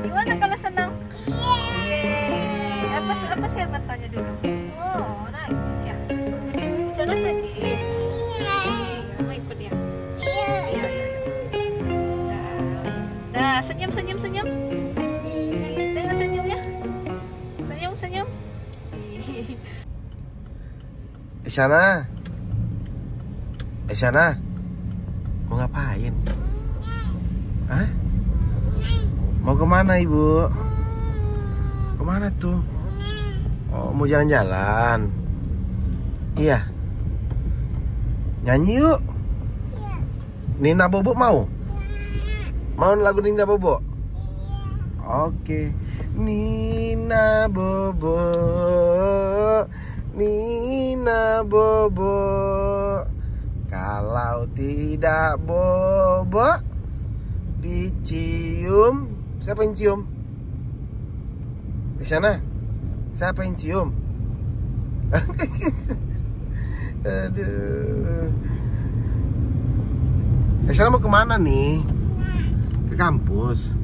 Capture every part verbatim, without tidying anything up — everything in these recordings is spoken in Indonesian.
Gimana kalau senang? Yeay. Apa apa sih matanya dulu? Oh, nangis ya. Sana sedih. Mama ikut ya. Iya, iya, iya. Dah, senyum, senyum, senyum. Tengok senyumnya. Senyum, senyum. Isyana, Isyana, mau ngapain? Hah? Mau kemana ibu? Kemana tuh? Oh, mau jalan-jalan? Iya. Nyanyi yuk. Nina Bobo mau? Mau lagu Nina Bobo? Oke. Nina Bobo, Nina Bobo, kalau tidak bobo dicium. Siapa yang cium? Di sana. Siapa yang cium? Aduh. Di sana mau kemana nih? Ke kampus.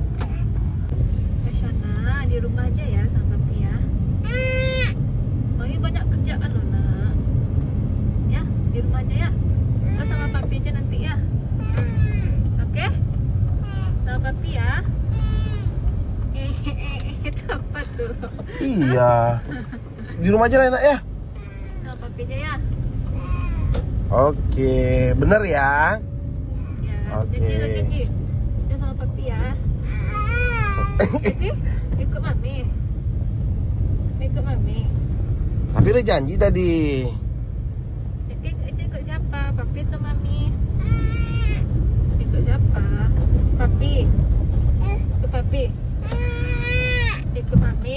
Di sana di rumah aja ya sama papi ya. Mami banyak kerjaan loh nak. Ya di rumah aja ya. Kita sama papi aja nanti ya. Oke? Sama papi ya. Itu apa tuh? Iya. Di rumah aja lah enak ya. Sama papi aja ya. Oke, bener ya. Ya. Oke. Janji lo janji. Kita sama papi ya. Jadi ikut mami. Ikut mami. Tapi udah janji tadi. Jadi ikut siapa? Papi atau mami? Ikut siapa? Papi. Ikut papi. Ikut mami.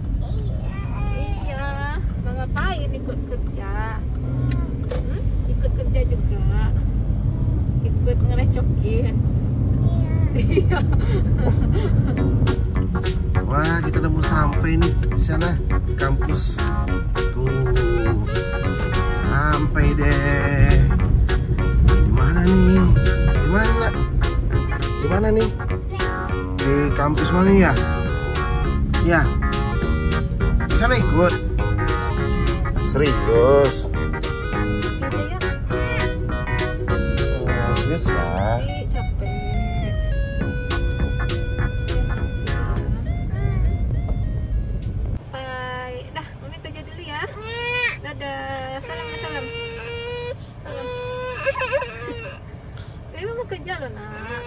Iya. Mau ngapain ikut kerja? Hmm? Ikut kerja juga. Ikut ngerecokin. Iya. Wah, kita udah mau sampai nih di sana kampus. Tuh, sampai deh. Di mana nih? Di mana? Di mana nih? Di kampus mana ya? Ya. Di sana ikut. Serius? Gitu ya. Oh, serius lah. Ih, capek. Bye. Dah, mami kerja dulu ya. Dadah. Salam, salam. Salam. Ini mama kerja loh nak.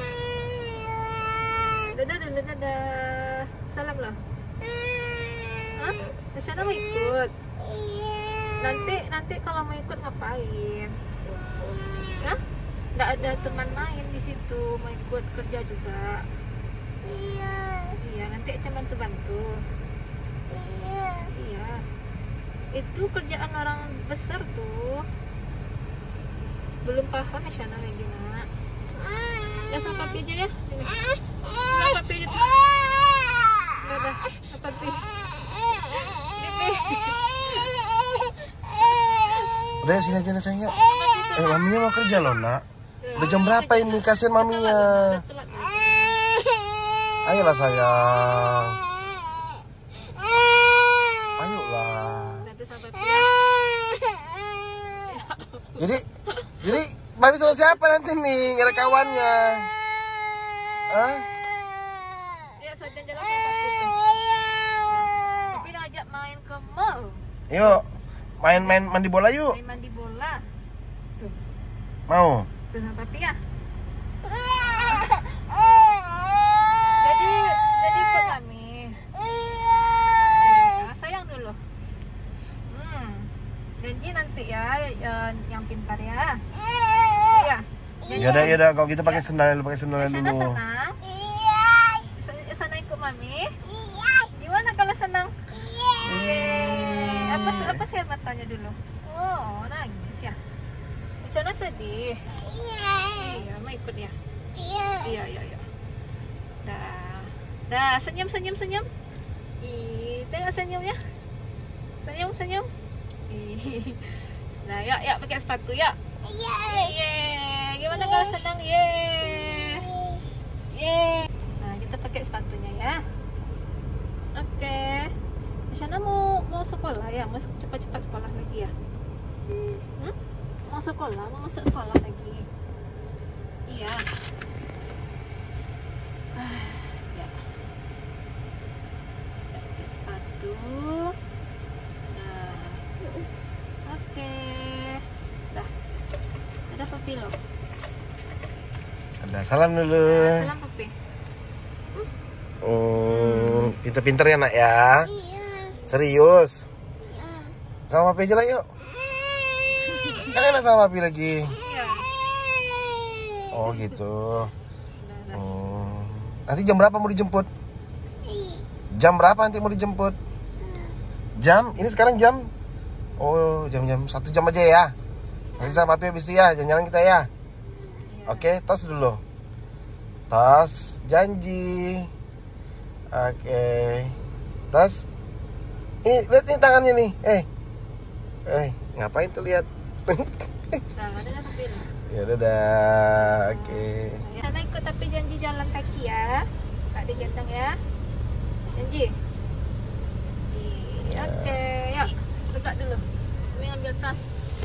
Dadah, dadah, dadah. Salam loh. Hah? Isyana mau ikut? Nanti, nanti kalau mau ikut ngapain? Hah? Nggak ada teman main di situ, mau ikut kerja juga. Iya, nanti Ece bantu-bantu. Iya. Itu kerjaan orang besar tuh. Belum paham ya Shana kayak gimana. Ya sama papi aja ya. Sini. Sama papi aja tuh. Udah, udah. Sama papi. Sini. Udah sini aja sayang ya. Eh, maminya mau kerja loh nak. Udah jam berapa ini? Kasihan maminya. Ayolah sayang. Ayolah. Jadi, jadi mami sama siapa nanti nih? Gak ada kawannya. Hah? Ya, saja jalan sama papi tuh. Papi udah ajak main ke mall. Yuk, main-main mandi bola yuk. Main mandi bola. Tuh. Mau? Tuh sama papi ya. Jadi, jadi ikut kami. Ya, sayang dulu. Hmm. Janji nanti ya, yang pintar ya. Iya. Yaudah, yaudah. Kalau gitu pakai sendal dulu, pakai sendal Sana dulu. senang. Sana, sana ikut mami. Gimana kalau senang? Yeay. Apa apa sih matanya dulu? Oh, nangis ya. Sana sedih. Iya, mau ikut ya. Iya, iya, iya. Dah. Dah, senyum, senyum, senyum. Ih, tengok senyumnya. Senyum, senyum. Ih. Nah, ya, ya pakai sepatu ya. Yeay. Gimana kalau senang? Yeay. Yeay. Nah, kita pakai pakai sepatunya ya. Oke. Isyana mau mau sekolah ya, mau cepat-cepat sekolah lagi ya. Hmm? Mau sekolah, mau masuk sekolah lagi. Iya. Ah, ya. Pakai sepatu. Nah. Oke. Dah. Dadah Papi lo. Ada salam dulu. Nah, salam Papi. Hmm, pinter-pinter ya nak ya. Serius. Sama Papi aja lah yuk. Kan enak sama Papi lagi. Iya. Oh gitu. Dah, dah. Hmm. Nanti jam berapa mau dijemput? Jam berapa nanti mau dijemput? Jam? Ini sekarang jam? Oh jam-jam satu jam aja ya. Nanti sama Papi habis itu ya, jalan-jalan kita ya. Oke, tos dulu. Tos, janji. Oke. Tos. Ini lihat nih tangannya nih. Eh. Eh, ngapain tuh lihat? Nah, dadah Papi lo. Ya dadah. Oke. Sana ikut tapi janji jalan kaki ya. Kak digendong ya. Janji. Iya, oke, yuk. Tegak dulu. Kami ambil tas.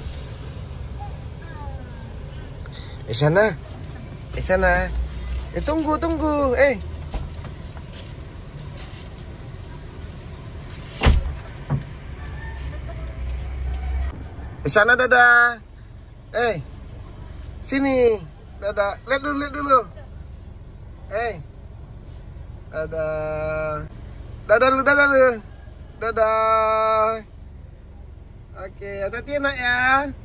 Eh sana. Eh sana. Eh tunggu, tunggu. Eh. Eh sana dadah. Eh. Sini. Dadah. Lihat dulu, lihat dulu. Eh. Dadah. Dadah lu, dadah lu. Dadah. Oke, hati-hati nak ya.